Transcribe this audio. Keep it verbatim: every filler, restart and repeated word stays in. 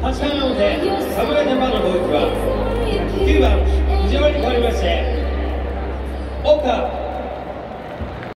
はちかいの表、侍ジャパンの攻撃はきゅうばん藤原に代わりまして岡